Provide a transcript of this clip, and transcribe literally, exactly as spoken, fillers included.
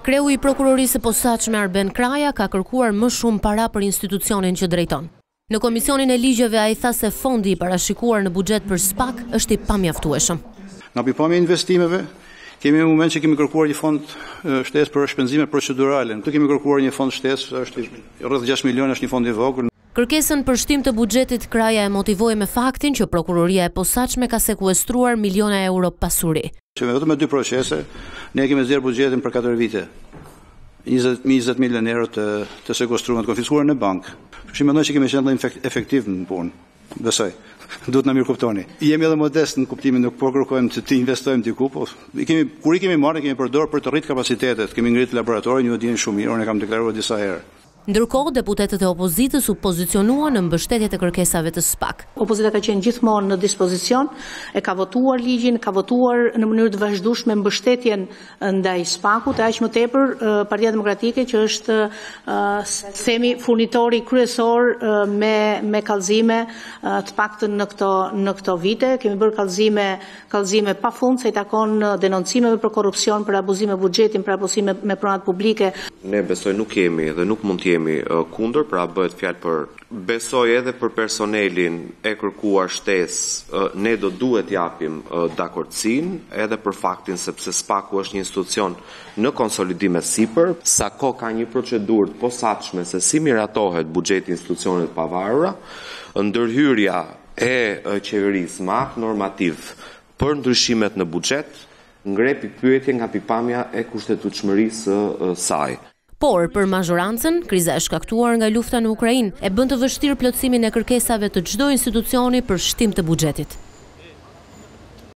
Kreu i prokurorisë së posaçme Arben Kraja ka kërkuar më shumë para për institucionin që drejton. Në Komisionin e Ligjeve ai tha se fondi i parashikuar në buxhet për S P A K është i pamjaftueshëm. Nga pikpamja e investimeve, kemi në moment që kemi kërkuar një fond shtesë për shpenzime procedurale. Këtu kemi kërkuar një fond shtesë, është rreth gjashtë milionë, është një fond i vogël. Kërkesën për shtim të buxhetit Kraja e motivoi me faktin që prokuroria e posaçme ka sekuestruar miliona euro pasuri. Që vetëm me dy procese, ne kemi zgjedhur buxhetin për katër vite. njëzet milionë euro të, të sekuestruar të konfiskuar në bankë. Kështu mendoj që kemi qenë efektiv në punë. Besoj. Duhet na mirë kuptoni. Jemi edhe modest në kuptimin nuk po kërkojmë të, të investojmë diku, po kemi kur i kemi marrë kemi përdorur për të rritë kapacitetet. Kemi ngritur laboratorin, ju e dini shumë mirë, unë e kam deklaruar disa herë. Ndërkohë, deputetët e opozitës u pozicionuan në mbështetje të kërkesave të S P A K. Opozita ka qenë gjithmonë në dispozicion, e ka votuar ligjin, ka votuar në mënyrë të vazhdueshme mbështetjen ndaj S P A K-ut, aq më tepër Partia Demokratike që është themi furnitori kryesor me me kallëzime të paktën në këto në këto vite. Kemi bërë kallëzime kallëzime pafund se i takon denoncimeve për korrupsion, për abuzim me buxhetin, për abuzim me pronat publike. Ne besoj nuk kemi dhe nuk mund të jemi uh, kundër, pra bëhet fjalë për besoj edhe për personelin e kërkuar shtesë, uh, ne do duhet japim uh, dakordsinë, edhe për faktin sepse S P A K-u është një institucion në konsolidim e sipër, sa kohë ka një procedurë të posaçme se si miratohet buxheti i institucioneve të pavarura, ndërhyrja e uh, qeverisë me akt normativ për ndryshimet në buxhet ngre pikpyetje nga pikpamja e kushtetutshmërisë së uh, saj. Por, për mazhorancën, kriza e shkaktuar nga lufta në Ukrainë e bën të vështirë plotësimin e kërkesave të çdo institucioni për shtim të buxhetit.